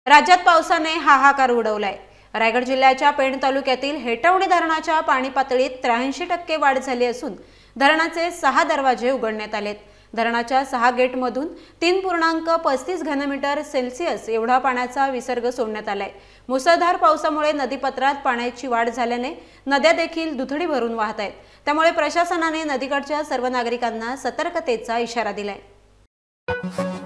राज्यात पावसाने हाहाकार उडवलाय। रायगड जिल्ह्याच्या पेण तालुक्यातील हेटवणे धरणाच्या पाणी पातळीत 83% वाढ झाली असून धरणाचे 6 दरवाजे उघडण्यात आलेत। धरणाच्या 6 गेटमधून 3.35 घनमीटर सेल्सिअस एवढा पाण्याचा विसर्ग सोडण्यात आलाय। मुसळधार पावसामुळे नदीपात्रात पाण्याची वाढ झाल्याने नद्या देखील दुथडी भरून वाहत आहेत। त्यामुळे प्रशासनाने नदीकडच्या सर्व नागरिकांना सतर्कतेचा इशारा दिलाय।